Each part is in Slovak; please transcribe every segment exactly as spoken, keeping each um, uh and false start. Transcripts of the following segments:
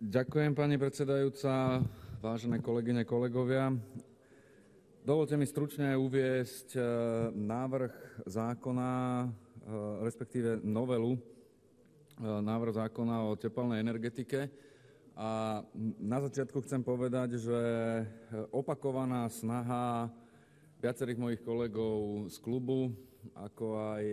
Ďakujem, pani predsedajúca, vážené kolegyne, kolegovia. Dovolte mi stručne uviesť návrh zákona, respektíve novelu návrh zákona o tepelnej energetike. A na začiatku chcem povedať, že opakovaná snaha viacerých mojich kolegov z klubu, ako aj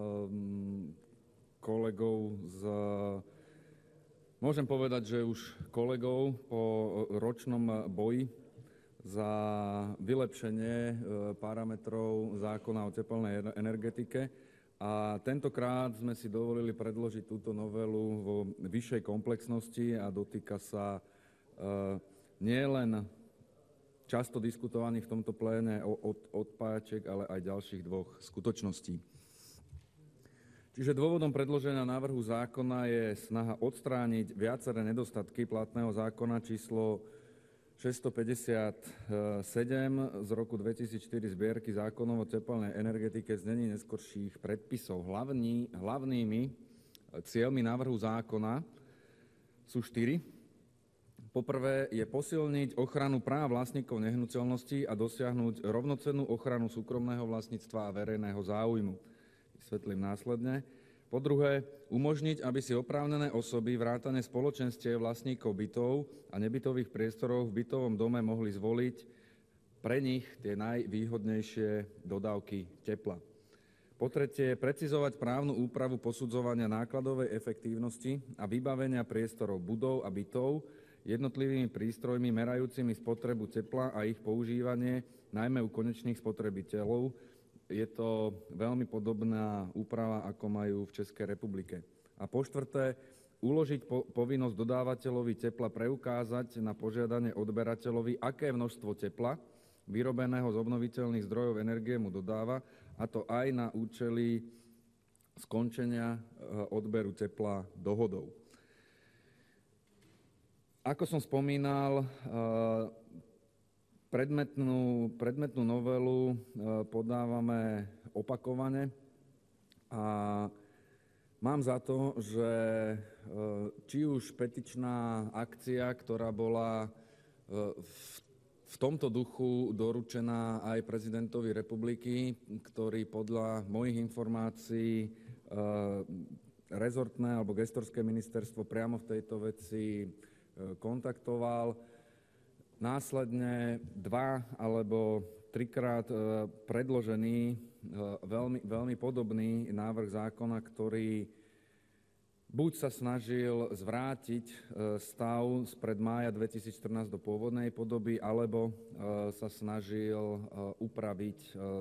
kolegov z Môžem povedať, že už kolegov po ročnom boji za vylepšenie parametrov zákona o tepelnej energetike a tentokrát sme si dovolili predložiť túto novelu vo vyššej komplexnosti a dotýka sa nielen často diskutovaných v tomto pléne od odpájačiek, ale aj ďalších dvoch skutočností. Čiže dôvodom predloženia návrhu zákona je snaha odstrániť viaceré nedostatky platného zákona číslo šesťstopäťdesiatsedem z roku dvetisícštyri zbierky zákonov o tepelnej energetike v znení neskorších predpisov. Hlavní, hlavnými cieľmi návrhu zákona sú štyri. Poprvé je posilniť ochranu práv vlastníkov nehnuteľností a dosiahnuť rovnocennú ochranu súkromného vlastníctva a verejného záujmu. Vysvetlím následne. Po druhé, umožniť, aby si oprávnené osoby vrátane spoločenstiev vlastníkov bytov a nebytových priestorov v bytovom dome mohli zvoliť pre nich tie najvýhodnejšie dodávky tepla. Po tretie, precizovať právnu úpravu posudzovania nákladovej efektívnosti a vybavenia priestorov budov a bytov jednotlivými prístrojmi merajúcimi spotrebu tepla a ich používanie, najmä u konečných spotrebiteľov. Je to veľmi podobná úprava, ako majú v Českej republike. A po štvrté, uložiť po, povinnosť dodávateľovi tepla preukázať na požiadanie odberateľovi, aké množstvo tepla vyrobeného z obnoviteľných zdrojov energie mu dodáva, a to aj na účely skončenia odberu tepla dohodou. Ako som spomínal, Predmetnú, predmetnú novelu podávame opakovane a mám za to, že či už petičná akcia, ktorá bola v, v tomto duchu doručená aj prezidentovi republiky, ktorý podľa mojich informácií rezortné alebo gestorské ministerstvo priamo v tejto veci kontaktoval, následne dva alebo trikrát predložený veľmi, veľmi podobný návrh zákona, ktorý buď sa snažil zvrátiť stav spred mája dvetisícštrnásť do pôvodnej podoby, alebo sa snažil upraviť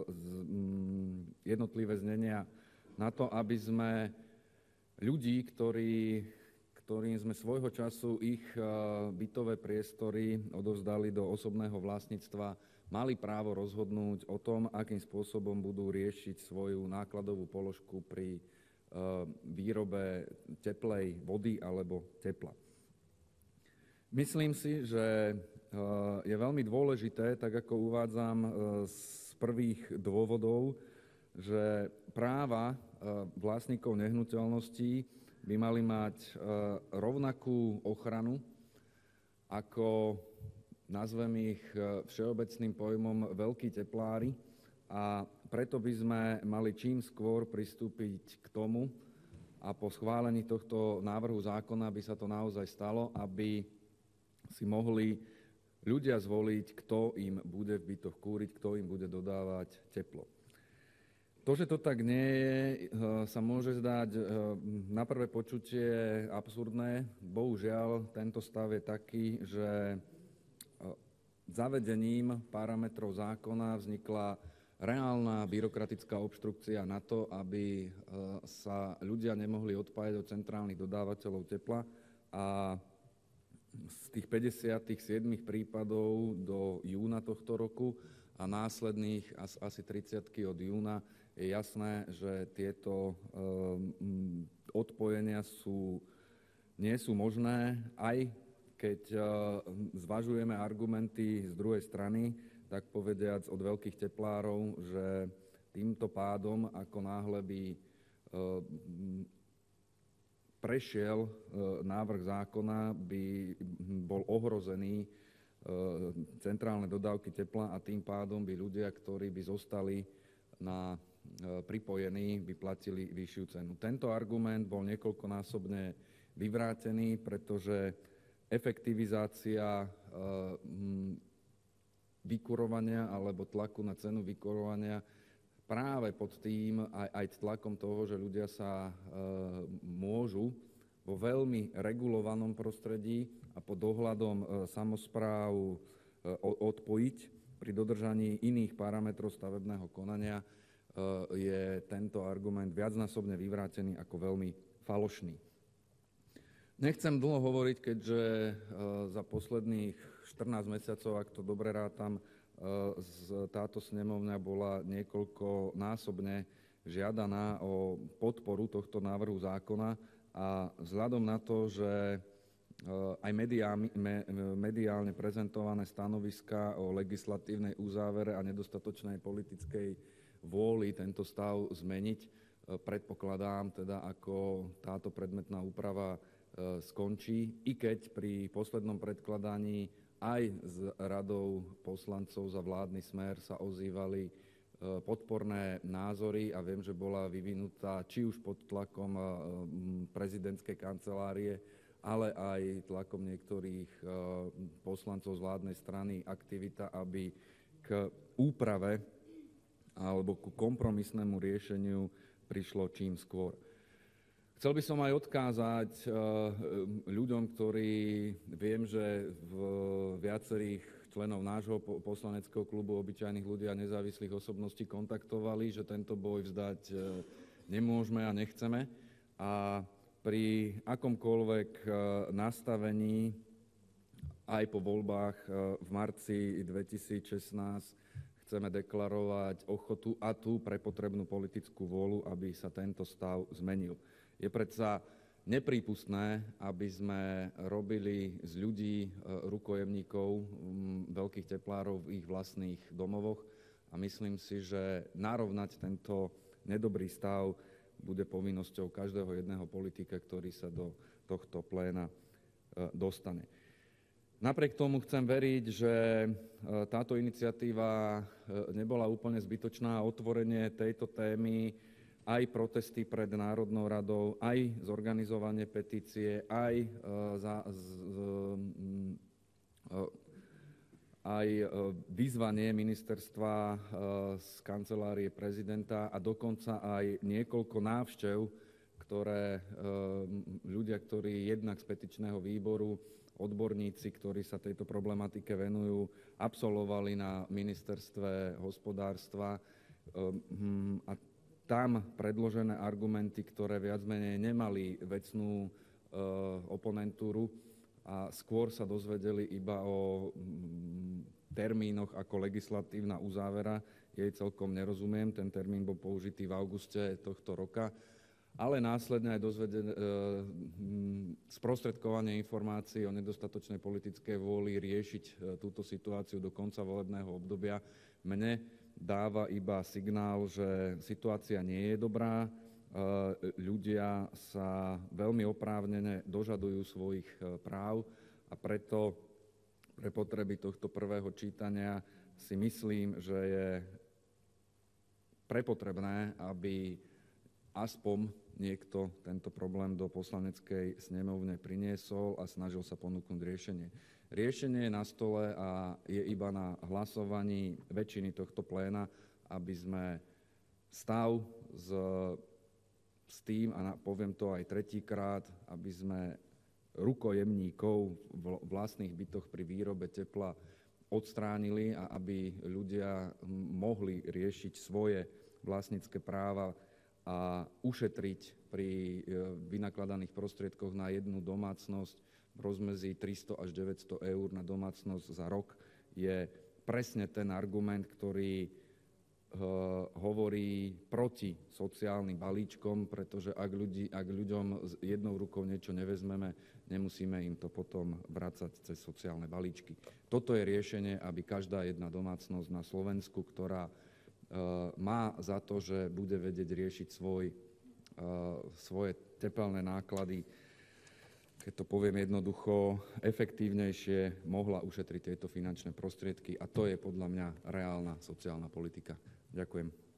jednotlivé znenia na to, aby sme ľudí, ktorí ktorým sme svojho času ich bytové priestory odovzdali do osobného vlastníctva, mali právo rozhodnúť o tom, akým spôsobom budú riešiť svoju nákladovú položku pri výrobe teplej vody alebo tepla. Myslím si, že je veľmi dôležité, tak ako uvádzam z prvých dôvodov, že práva vlastníkov nehnuteľností by mali mať rovnakú ochranu ako, nazvem ich všeobecným pojmom, veľkí teplári, a preto by sme mali čím skôr pristúpiť k tomu a po schválení tohto návrhu zákona by sa to naozaj stalo, aby si mohli ľudia zvoliť, kto im bude v bytoch kúriť, kto im bude dodávať teplo. To, že to tak nie je, sa môže zdať na prvé počutie absurdné. Bohužiaľ, tento stav je taký, že zavedením parametrov zákona vznikla reálna byrokratická obštrukcia na to, aby sa ľudia nemohli odpájať od centrálnych dodávateľov tepla, a z tých päťdesiatsedem prípadov do júna tohto roku a následných asi tridsiatky od júna je jasné, že tieto odpojenia sú, nie sú možné, aj keď zvažujeme argumenty z druhej strany, tak povediac od veľkých teplárov, že týmto pádom, ako náhle by prešiel návrh zákona, by bol ohrozený centrálne dodávky tepla a tým pádom by ľudia, ktorí by zostali na pripojení, by platili vyššiu cenu. Tento argument bol niekoľkonásobne vyvrátený, pretože efektivizácia vykurovania alebo tlaku na cenu vykurovania práve pod tým aj, aj tlakom toho, že ľudia sa e, môžu vo veľmi regulovanom prostredí a pod dohľadom e, samospráv e, odpojiť pri dodržaní iných parametrov stavebného konania, e, je tento argument viacnásobne vyvrátený ako veľmi falošný. Nechcem dlho hovoriť, keďže e, za posledných štrnásť mesiacov, ak to dobre rátam, e, z, táto snemovňa bola niekoľkonásobne žiadaná o podporu tohto návrhu zákona a vzhľadom na to, že e, aj mediálne, me, mediálne prezentované stanoviská o legislatívnej uzávere a nedostatočnej politickej vôli tento stav zmeniť, e, predpokladám teda, ako táto predmetná úprava skončí, i keď pri poslednom predkladaní aj s radou poslancov za vládny Smer sa ozývali podporné názory a viem, že bola vyvinutá či už pod tlakom prezidentskej kancelárie, ale aj tlakom niektorých poslancov z vládnej strany aktivita, aby k úprave alebo ku kompromisnému riešeniu prišlo čím skôr. Chcel by som aj odkázať ľuďom, ktorí viem, že v viacerých členov nášho poslaneckého klubu obyčajných ľudí a nezávislých osobností kontaktovali, že tento boj vzdať nemôžeme a nechceme. A pri akomkoľvek nastavení aj po voľbách v marci dvetisícšestnásť chceme deklarovať ochotu a tú prepotrebnú politickú vôľu, aby sa tento stav zmenil. Je predsa neprípustné, aby sme robili z ľudí rukojemníkov veľkých teplárov v ich vlastných domovoch a myslím si, že narovnať tento nedobrý stav bude povinnosťou každého jedného politika, ktorý sa do tohto pléna dostane. Napriek tomu chcem veriť, že táto iniciatíva nebola úplne zbytočná a otvorenie tejto témy, aj protesty pred Národnou radou, aj zorganizovanie petície, aj, za, z, aj vyzvanie ministerstva z kancelárie prezidenta a dokonca aj niekoľko návštev, ktoré ľudia, ktorí jednak z petičného výboru, odborníci, ktorí sa tejto problematike venujú, absolvovali na ministerstve hospodárstva a tam predložené argumenty, ktoré viac menej nemali vecnú e, oponentúru a skôr sa dozvedeli iba o mm, termínoch ako legislatívna uzávera. Jej celkom nerozumiem, ten termín bol použitý v auguste tohto roka, ale následne aj dozvedenie, e, sprostredkovanie informácií o nedostatočnej politickej vôli riešiť e, túto situáciu do konca volebného obdobia mne dáva iba signál, že situácia nie je dobrá, ľudia sa veľmi oprávnene dožadujú svojich práv a preto pre potreby tohto prvého čítania si myslím, že je prepotrebné, aby aspoň niekto tento problém do poslaneckej snemovne priniesol a snažil sa ponúknuť riešenie. Riešenie je na stole a je iba na hlasovaní väčšiny tohto pléna, aby sme stav s, s tým, a poviem to aj tretíkrát, aby sme rukojemníkov v vlastných bytoch pri výrobe tepla odstránili a aby ľudia mohli riešiť svoje vlastnícke práva a ušetriť pri vynakladaných prostriedkoch na jednu domácnosť v rozmedzi tristo až deväťsto eur na domácnosť za rok, je presne ten argument, ktorý uh, hovorí proti sociálnym balíčkom, pretože ak, ľudí, ak ľuďom s jednou rukou niečo nevezmeme, nemusíme im to potom vracať cez sociálne balíčky. Toto je riešenie, aby každá jedna domácnosť na Slovensku, ktorá uh, má za to, že bude vedieť riešiť svoj svoje tepelné náklady, keď to poviem jednoducho, efektívnejšie mohla ušetriť tieto finančné prostriedky a to je podľa mňa reálna sociálna politika. Ďakujem.